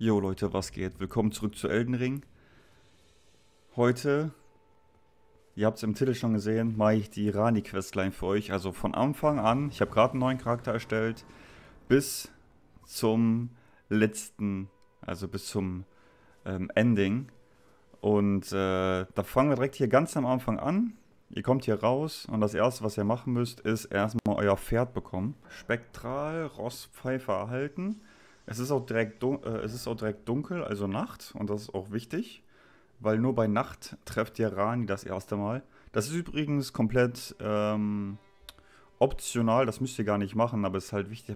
Jo Leute, was geht? Willkommen zurück zu Elden Ring. Heute, ihr habt es im Titel schon gesehen, mache ich die Rani-Questline für euch. Also von Anfang an, ich habe gerade einen neuen Charakter erstellt, bis zum letzten, also bis zum Ending. Und da fangen wir direkt hier ganz am Anfang an. Ihr kommt hier raus und das erste, was ihr machen müsst, ist erstmal euer Pferd bekommen. Spektral, Rostpfeife erhalten. Es ist auch direkt dunkel, also Nacht, und das ist auch wichtig, weil nur bei Nacht trefft ihr Rani das erste Mal. Das ist übrigens komplett optional, das müsst ihr gar nicht machen, aber es ist halt wichtig,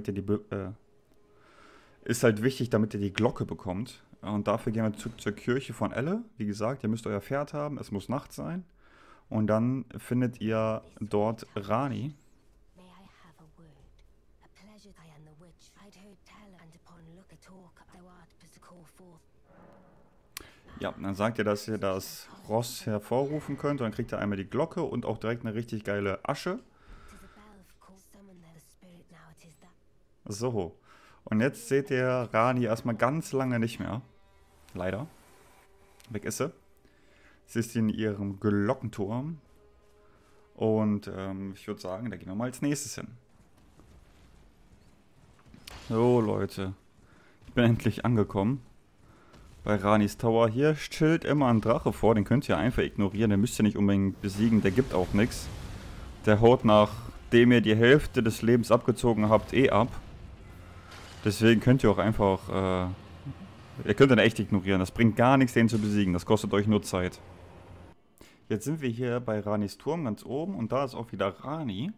damit ihr die Glocke bekommt. Und dafür gehen wir zurück zur Kirche von Elle. Wie gesagt, ihr müsst euer Pferd haben, es muss Nacht sein. Und dann findet ihr dort Rani. Ja, dann sagt ihr, dass ihr das Ross hervorrufen könnt. Und dann kriegt ihr einmal die Glocke und auch direkt eine richtig geile Asche. So. Und jetzt seht ihr Rani erstmal ganz lange nicht mehr. Leider. Weg ist sie. Sie ist in ihrem Glockenturm. Und ich würde sagen, da gehen wir mal als nächstes hin. So Leute. Ich bin endlich angekommen. Bei Ranis Tower. Hier chillt immer ein Drache vor. Den könnt ihr einfach ignorieren. Den müsst ihr nicht unbedingt besiegen. Der gibt auch nichts. Der haut, nachdem ihr die Hälfte des Lebens abgezogen habt, ab. Deswegen könnt ihr auch einfach... ihr könnt den echt ignorieren. Das bringt gar nichts, den zu besiegen. Das kostet euch nur Zeit. Jetzt sind wir hier bei Ranis Turm ganz oben. Und da ist auch wieder Rani.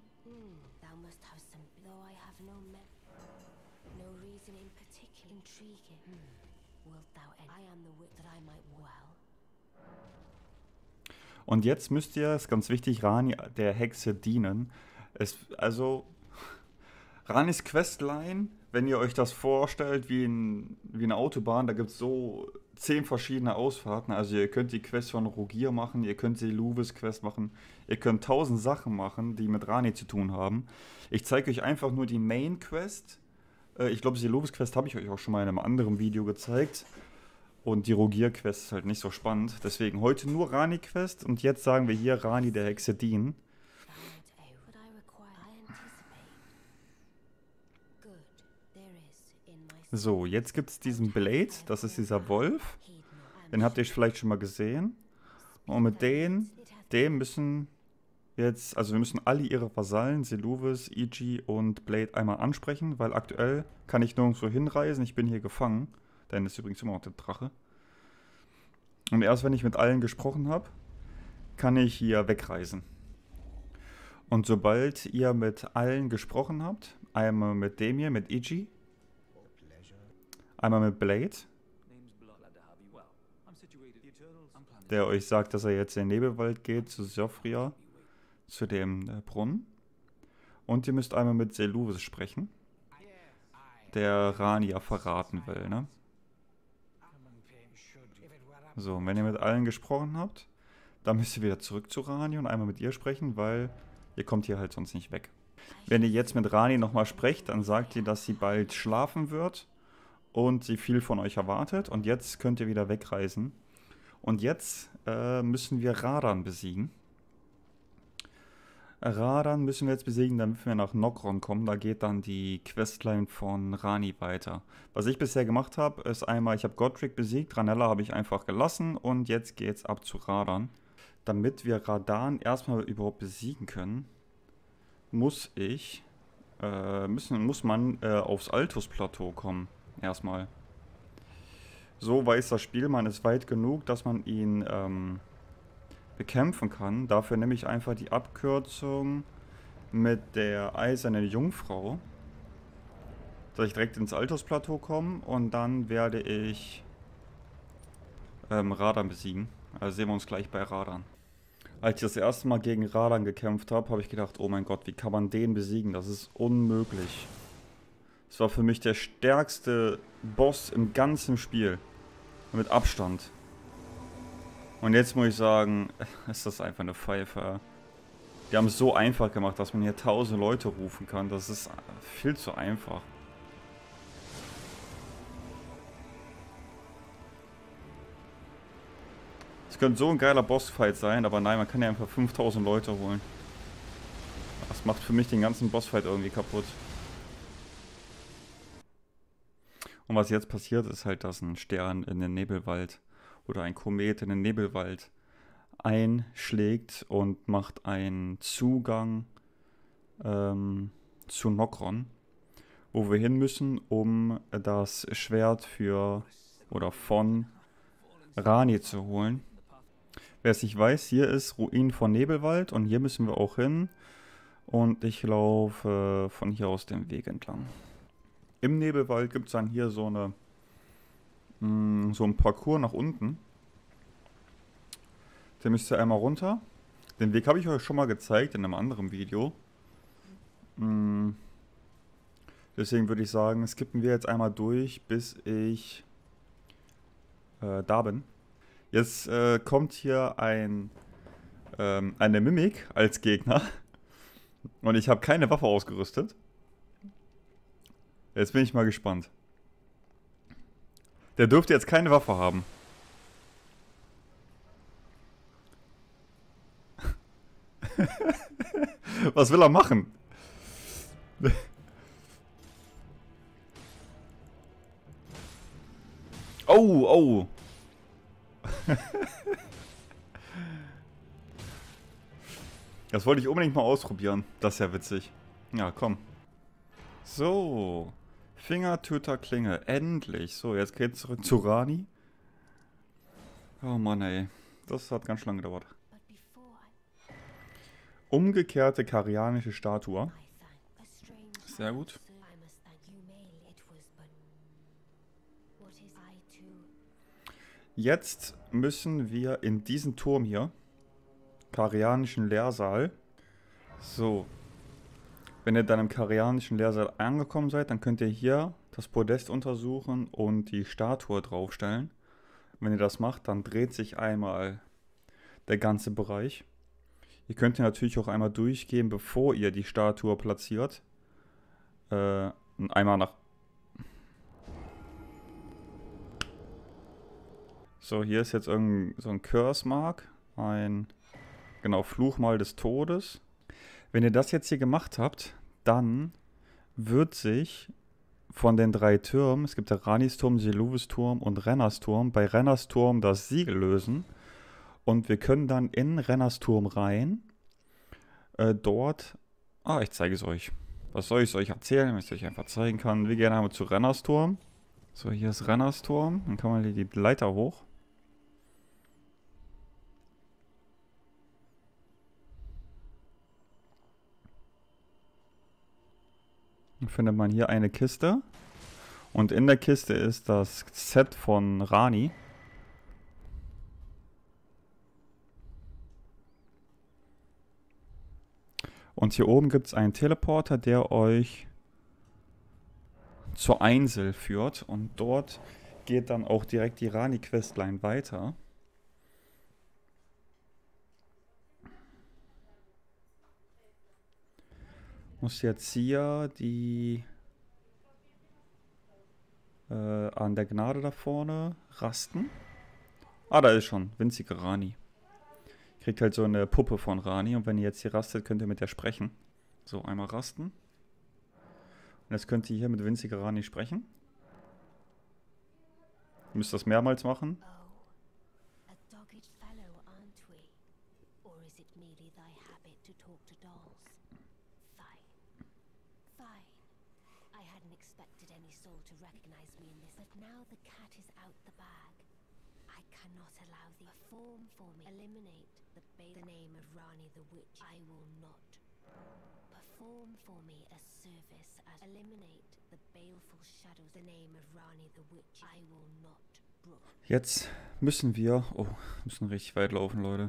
Und jetzt müsst ihr, ist ganz wichtig, Rani der Hexe dienen. Ranis Questline, wenn ihr euch das vorstellt wie eine Autobahn, da gibt es so 10 verschiedene Ausfahrten. Also ihr könnt die Quest von Rogier machen, ihr könnt die Luvis Quest machen, ihr könnt 1000 Sachen machen, die mit Rani zu tun haben. Ich zeige euch einfach nur die Main Quest. Ich glaube, die Luvis Quest habe ich euch auch schon mal in einem anderen Video gezeigt. Und die Rogier-Quest ist halt nicht so spannend. Deswegen heute nur Rani-Quest. Und jetzt sagen wir hier Rani der Hexe dienen. So, jetzt gibt es diesen Blade. Das ist dieser Wolf. Den habt ihr vielleicht schon mal gesehen. Und mit dem müssen jetzt, also wir müssen alle ihre Vasallen, Seluvis, Iji und Blade einmal ansprechen. Weil aktuell kann ich nirgendwo hinreisen. Ich bin hier gefangen. Denn ist übrigens immer noch der Drache. Und erst wenn ich mit allen gesprochen habe, kann ich hier wegreisen. Und sobald ihr mit allen gesprochen habt, einmal mit dem hier, mit Iji, einmal mit Blade, der euch sagt, dass er jetzt in den Nebelwald geht, zu Siofria, zu dem Brunnen. Und ihr müsst einmal mit Seluvis sprechen, der Rani verraten will, ne? So, und wenn ihr mit allen gesprochen habt, dann müsst ihr wieder zurück zu Rani und einmal mit ihr sprechen, weil ihr kommt hier halt sonst nicht weg. Wenn ihr jetzt mit Rani nochmal sprecht, dann sagt ihr, dass sie bald schlafen wird und sie viel von euch erwartet. Und jetzt könnt ihr wieder wegreisen. Und jetzt müssen wir Radahn besiegen. Radahn müssen wir jetzt besiegen, damit wir nach Nokron kommen. Da geht dann die Questline von Rani weiter. Was ich bisher gemacht habe, ist einmal, ich habe Godric besiegt, Ranella habe ich einfach gelassen und jetzt geht's ab zu Radahn. Damit wir Radahn erstmal überhaupt besiegen können, muss man aufs Altus-Plateau kommen. Erstmal. So weiß das Spiel, man ist weit genug, dass man ihn bekämpfen kann. Dafür nehme ich einfach die Abkürzung mit der eisernen Jungfrau, dass ich direkt ins Altus-Plateau komme und dann werde ich Radahn besiegen. Also sehen wir uns gleich bei Radahn. Als ich das erste Mal gegen Radahn gekämpft habe, habe ich gedacht, oh mein Gott, wie kann man den besiegen? Das ist unmöglich. Das war für mich der stärkste Boss im ganzen Spiel. Mit Abstand. Und jetzt muss ich sagen, ist das einfach eine Pfeife. Die haben es so einfach gemacht, dass man hier 1000 Leute rufen kann. Das ist viel zu einfach. Es könnte so ein geiler Bossfight sein, aber nein, man kann ja einfach 5000 Leute holen. Das macht für mich den ganzen Bossfight irgendwie kaputt. Und was jetzt passiert, ist halt, dass ein Stern in den Nebelwald oder ein Komet in den Nebelwald einschlägt und macht einen Zugang zu Nokron, wo wir hin müssen, um das Schwert für oder von Rani zu holen. Wer es nicht weiß, hier ist Ruin von Nebelwald und hier müssen wir auch hin. Und ich laufe von hier aus den Weg entlang. Im Nebelwald gibt es dann hier so ein Parcours nach unten. Den müsst ihr einmal runter. Den Weg habe ich euch schon mal gezeigt in einem anderen Video. Deswegen würde ich sagen, skippen wir jetzt einmal durch, bis ich da bin. Jetzt kommt hier eine Mimik als Gegner. Und ich habe keine Waffe ausgerüstet. Jetzt bin ich mal gespannt. Der dürfte jetzt keine Waffe haben. Was will er machen? Oh, oh. Das wollte ich unbedingt mal ausprobieren. Das ist ja witzig. Ja, komm. So. Fingertöterklinge. Endlich. So, jetzt geht's zurück zu Rani. Oh Mann, ey. Das hat ganz schön lange gedauert. Umgekehrte karianische Statue. Sehr gut. Jetzt müssen wir in diesen Turm hier. Karianischen Lehrsaal. So. Wenn ihr dann im Karianischen Lehrsaal angekommen seid, dann könnt ihr hier das Podest untersuchen und die Statue draufstellen. Wenn ihr das macht, dann dreht sich einmal der ganze Bereich. Ihr könnt hier natürlich auch einmal durchgehen, bevor ihr die Statue platziert. Und einmal nach... So, hier ist jetzt irgend so ein Curse Mark. Ein... Genau, Fluchmal des Todes. Wenn ihr das jetzt hier gemacht habt, dann wird sich von den 3 Türmen, es gibt der Ranis Turm, Seluvis Turm und Renners Turm, bei Renners Turm das Siegel lösen. Und wir können dann in Renners Turm rein. Dort... ich zeige es euch. Was soll ich euch erzählen, wenn ich es euch einfach zeigen kann? Wir gehen einmal zu Renners Turm. So, hier ist Renners Turm. Dann kann man hier die Leiter hoch. Dann findet man hier eine Kiste. Und in der Kiste ist das Set von Rani. Und hier oben gibt es einen Teleporter, der euch zur Einsel führt. Und dort geht dann auch direkt die Rani-Questline weiter. Muss jetzt hier die an der Gnade da vorne rasten. Da ist schon. Winzige Rani. Kriegt halt so eine Puppe von Rani. Und wenn ihr jetzt hier rastet, könnt ihr mit der sprechen. So, einmal rasten. Und jetzt könnt ihr hier mit winziger Rani sprechen. Ihr müsst das mehrmals machen. Perform for me. Eliminate the name of Rani the Witch. I will not. Perform for me a service as eliminate the baleful shadows. The name of Rani the Witch. I will not. Jetzt müssen wir... Oh, müssen richtig weit laufen, Leute.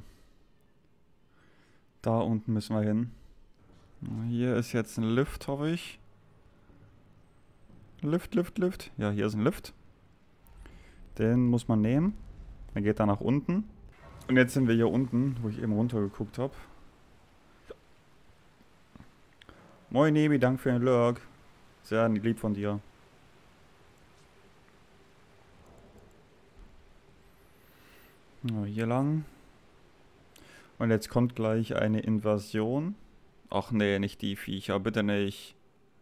Da unten müssen wir hin. Hier ist jetzt ein Lift, hoffe ich. Lift, Lift, Lift. Ja, hier ist ein Lift. Den muss man nehmen. Dann geht er nach unten. Und jetzt sind wir hier unten, wo ich eben runtergeguckt habe. Moin Nemi, danke für den Lurk. Sehr lieb von dir. Ja, hier lang. Und jetzt kommt gleich eine Invasion. Ach nee, nicht die Viecher, bitte nicht.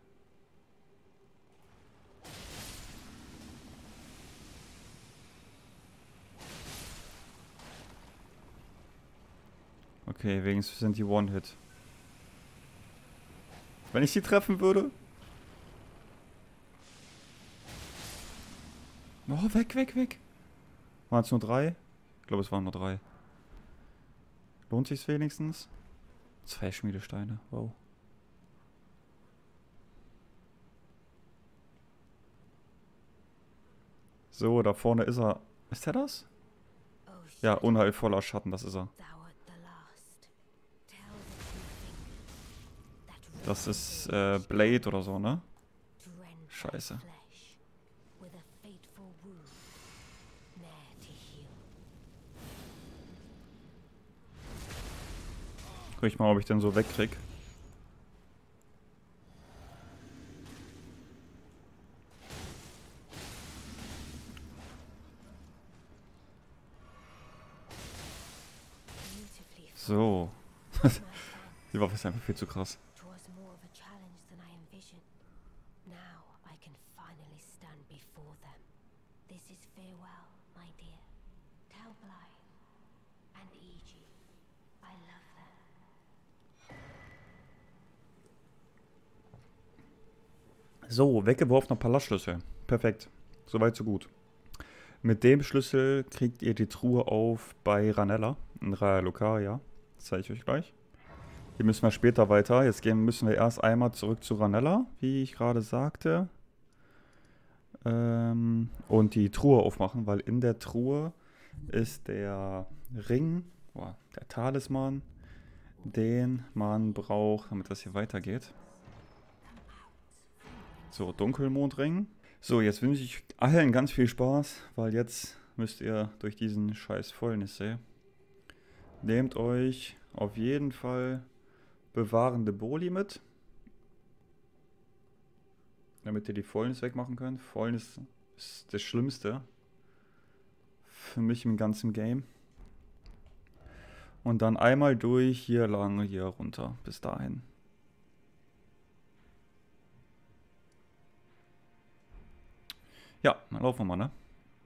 Okay, wenigstens sind die One-Hit. Wenn ich sie treffen würde? Oh, weg, weg, weg. Waren es nur 3? Ich glaube, es waren nur 3. Lohnt sich's wenigstens? 2 Schmiedesteine, wow. So, da vorne ist er. Ist er das? Oh, Ja, shadow, unheilvoller Schatten, das ist er. thou art the last. Tell the two fingers that Das ist rage Blade oder so, ne? rend thy Scheiße. flesh with a fateful wound, ne'er to heal. Guck ich mal, ob ich den so wegkrieg. Beautifully So. my fan. Die Waffe ist einfach viel zu krass. 'Twas more of a challenge than I envisioned. Now I can finally stand before them. This is farewell, my dear. Tell Blythe and Eiji I love them. So, weggeworfener Palastschlüssel. Perfekt. Soweit, so gut. Mit dem Schlüssel kriegt ihr die Truhe auf bei Ranella in Raya Lucaria. Das zeige ich euch gleich. Hier müssen wir später weiter. Jetzt müssen wir erst einmal zurück zu Ranella, wie ich gerade sagte. Und die Truhe aufmachen, weil in der Truhe ist der Ring, der Talisman, den man braucht, damit das hier weitergeht. So, Dunkelmondring. So, jetzt wünsche ich allen ganz viel Spaß, weil jetzt müsst ihr durch diesen scheiß Fäulnissee. Nehmt euch auf jeden Fall bewahrende Boli mit, damit ihr die Fäulnis wegmachen könnt. Fäulnis ist das Schlimmste für mich im ganzen Game. Und dann einmal durch, hier lang, hier runter, bis dahin. Ja, dann laufen wir mal, ne?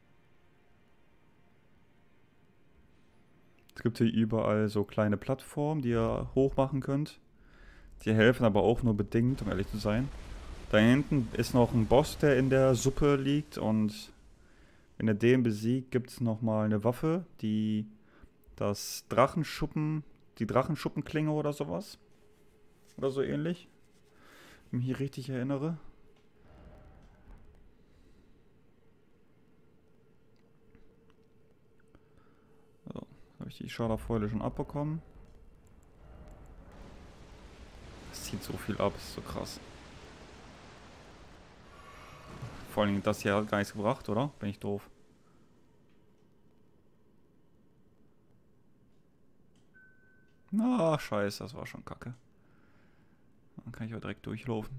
Es gibt hier überall so kleine Plattformen, die ihr hochmachen könnt. Die helfen aber auch nur bedingt, um ehrlich zu sein. Da hinten ist noch ein Boss, der in der Suppe liegt. Und wenn ihr den besiegt, gibt es nochmal eine Waffe, die das die Drachenschuppenklinge oder sowas. Oder so ähnlich. Wenn ich mich richtig erinnere. So, habe ich die Scharlachfäule schon abbekommen. Das zieht so viel ab, ist so krass. Vor allem das hier hat gar nichts gebracht, oder? Bin ich doof. Na, scheiße, das war schon kacke. Dann kann ich auch direkt durchlaufen.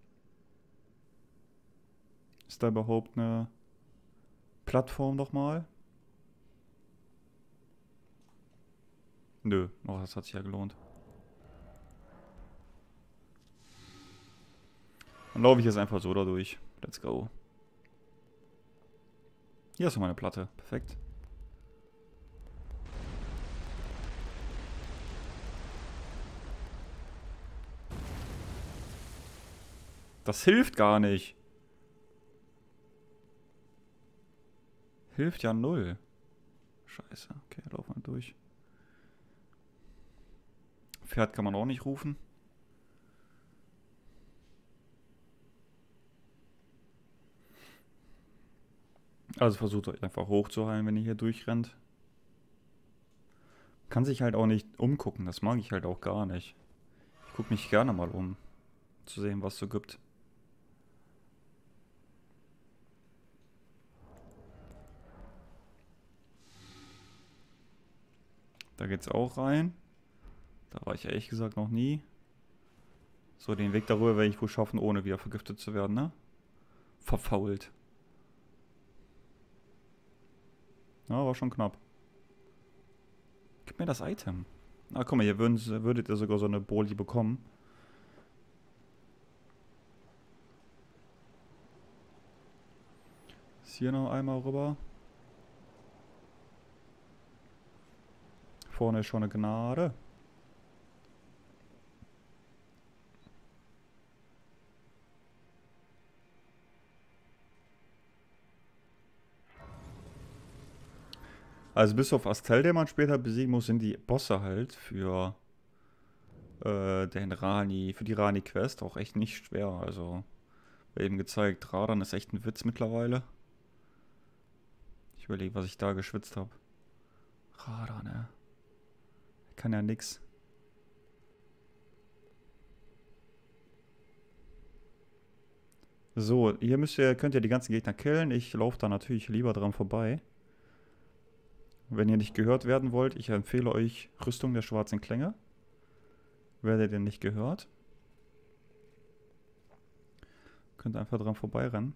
Ist da überhaupt eine Plattform nochmal? Nö, oh, das hat sich ja gelohnt. Dann laufe ich jetzt einfach so da durch. Let's go. Hier ist noch meine Platte. Perfekt. Das hilft gar nicht. Hilft ja null. Scheiße. Okay, laufen wir durch. Pferd kann man auch nicht rufen. Also versucht euch einfach hochzuheilen, wenn ihr hier durchrennt. Kann sich halt auch nicht umgucken. Das mag ich halt auch gar nicht. Ich gucke mich gerne mal um. Zu sehen, was es so gibt. Da geht's auch rein. Da war ich ehrlich gesagt noch nie. So, den Weg darüber werde ich wohl schaffen, ohne wieder vergiftet zu werden, ne? Verfault. Ja, war schon knapp. mir das Item. Ah, guck mal, hier würdet ihr sogar so eine Boli bekommen. Ist hier noch einmal rüber. Vorne ist schon eine Gnade. Also bis auf Astel, den man später besiegen muss, sind die Bosse halt für für die Rani-Quest auch echt nicht schwer. Also, wie eben gezeigt, Radan ist echt ein Witz mittlerweile. Ich überlege, was ich da geschwitzt habe. Radan, ne? Kann ja nix. So, hier könnt ihr die ganzen Gegner killen. Ich laufe da natürlich lieber dran vorbei. Wenn ihr nicht gehört werden wollt, ich empfehle euch Rüstung der schwarzen Klänge. Werdet ihr nicht gehört. Könnt einfach dran vorbeirennen.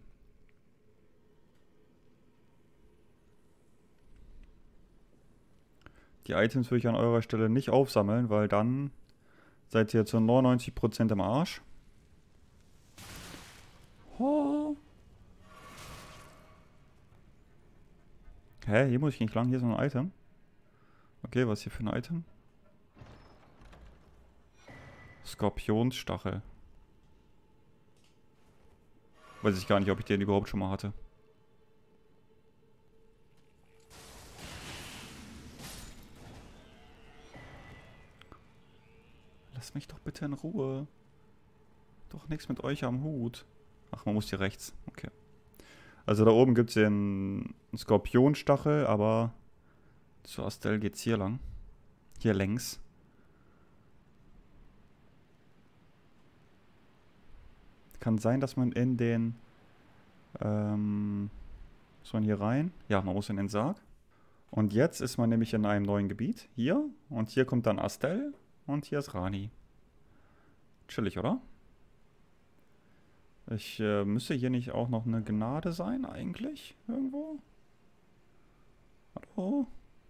Die Items würde ich an eurer Stelle nicht aufsammeln, weil dann seid ihr zu 99% im Arsch. Oh. Hä? Hier muss ich nicht lang. Hier ist noch ein Item. Okay, was ist hier für ein Item? Skorpionsstachel. Weiß ich gar nicht, ob ich den überhaupt schon mal hatte. Lasst mich doch bitte in Ruhe. Doch nichts mit euch am Hut. Ach, man muss hier rechts. Okay. Also da oben gibt es den Skorpionstachel, aber zu Astel geht's hier lang. Hier längs. Kann sein, dass man in den... muss man hier rein? Ja, man muss in den Sarg. Und jetzt ist man nämlich in einem neuen Gebiet. Hier. Und hier kommt dann Astel. Und hier ist Rani. Chillig, oder? Ich müsste hier nicht auch noch eine Gnade sein, eigentlich? Irgendwo? Hallo?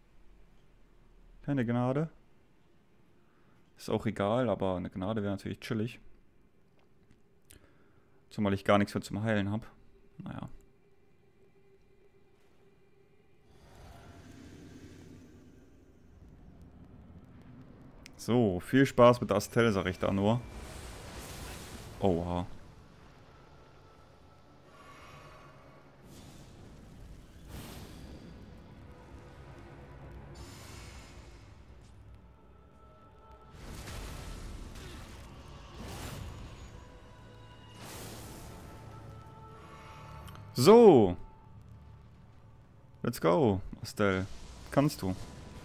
Keine Gnade? Ist auch egal, aber eine Gnade wäre natürlich chillig. Zumal ich gar nichts mehr zum Heilen habe. Naja. So, viel Spaß mit Astel, sag ich da nur. Oha. So. Let's go, Astel. Kannst du.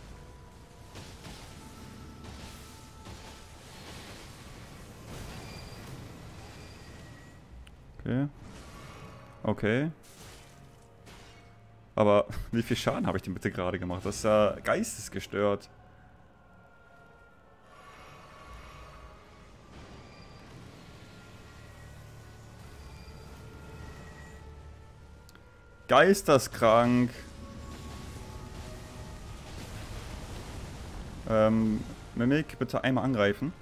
Okay. Okay. Aber wie viel Schaden habe ich denn bitte gerade gemacht? Das ist ja geistesgestört. Geisteskrank. Mimik, bitte einmal angreifen.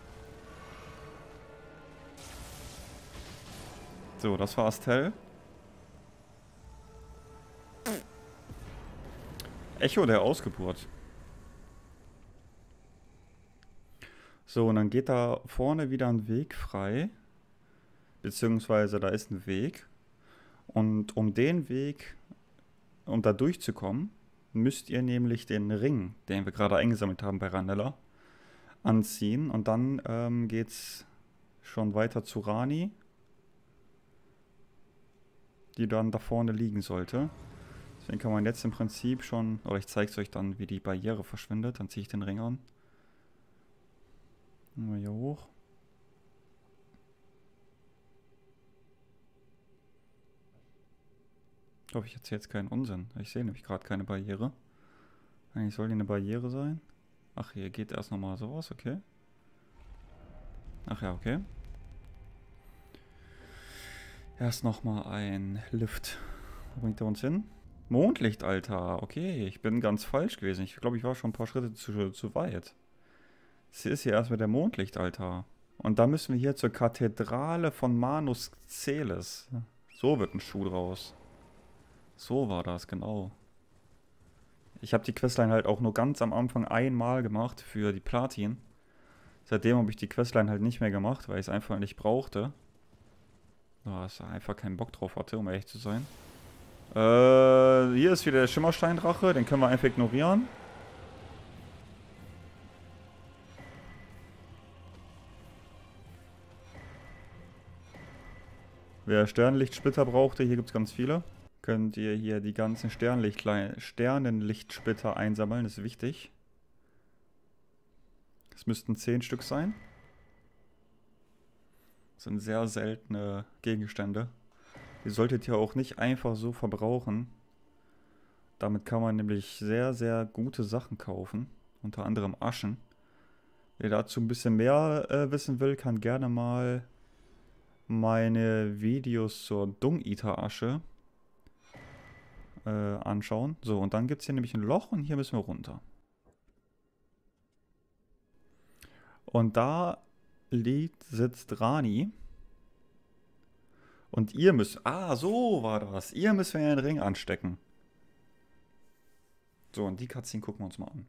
So, das war Astel. Echo der Ausgeburt. So, und dann geht da vorne wieder ein Weg frei. Beziehungsweise da ist ein Weg. Und um den Weg, um da durchzukommen, müsst ihr nämlich den Ring, den wir gerade eingesammelt haben bei Ranella, anziehen. Und dann geht's schon weiter zu Rani, die dann da vorne liegen sollte. Deswegen kann man jetzt im Prinzip schon, oder ich zeige es euch dann, wie die Barriere verschwindet. Dann ziehe ich den Ring an. Mal hier hoch. Ich hoffe, ich erzähle jetzt keinen Unsinn. Ich sehe nämlich gerade keine Barriere. Eigentlich soll die eine Barriere sein. Ach, hier geht erst nochmal sowas, okay. Ach ja, okay. Erst nochmal ein Lift. Wo bringt er uns hin? Mondlichtaltar. Okay, ich bin ganz falsch gewesen. Ich glaube, ich war schon ein paar Schritte zu weit. Das ist hier erstmal der Mondlichtaltar. Und da müssen wir hier zur Kathedrale von Manus Celes. So wird ein Schuh draus. So war das, genau. Ich habe die Questline halt auch nur ganz am Anfang einmal gemacht für die Platin. Seitdem habe ich die Questline halt nicht mehr gemacht, weil ich es einfach nicht brauchte. Da ich einfach keinen Bock drauf hatte, um ehrlich zu sein. Hier ist wieder der Schimmersteindrache, den können wir einfach ignorieren. Wer Sternlichtsplitter brauchte, hier gibt es ganz viele. Könnt ihr hier die ganzen Sternenlichtsplitter einsammeln, das ist wichtig. Es müssten 10 Stück sein. Das sind sehr seltene Gegenstände. Die solltet ihr auch nicht einfach so verbrauchen. Damit kann man nämlich sehr, sehr gute Sachen kaufen. Unter anderem Aschen. Wer dazu ein bisschen mehr wissen will, kann gerne mal meine Videos zur Dung-Eater-Asche anschauen. So, und dann gibt es hier nämlich ein Loch und hier müssen wir runter. Und da sitzt Rani. Und ihr müsst... Ah, so war das. Ihr müsst mir den Ring anstecken. So, und die Cutscene gucken wir uns mal an.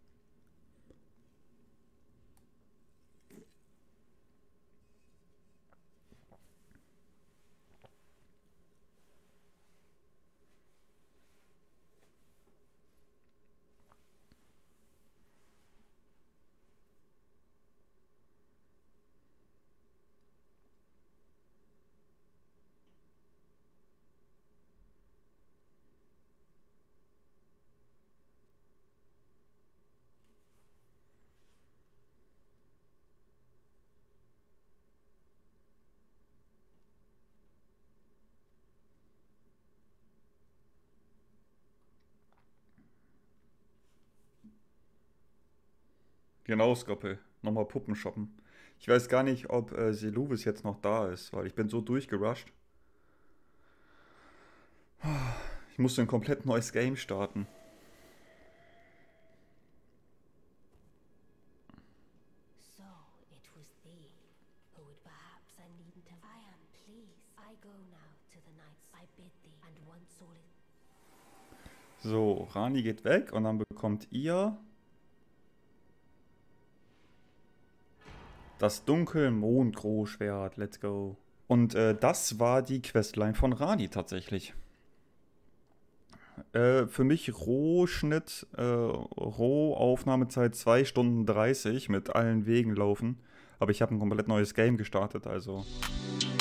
Genau, Skoppel. Nochmal Puppen shoppen. Ich weiß gar nicht, ob Seluvis jetzt noch da ist, weil ich bin so durchgerusht. Ich musste ein komplett neues Game starten. So, it was thee who would perhaps I needn't have. I am pleased. I go now to the knights. I bid thee, and once all is. So, Rani geht weg und dann bekommt ihr das Dunkelmondgroßschwert. Let's go. Und das war die Questline von Rani tatsächlich. Für mich Rohschnitt, Rohaufnahmezeit 2 Stunden 30 mit allen Wegen laufen. Aber ich habe ein komplett neues Game gestartet, also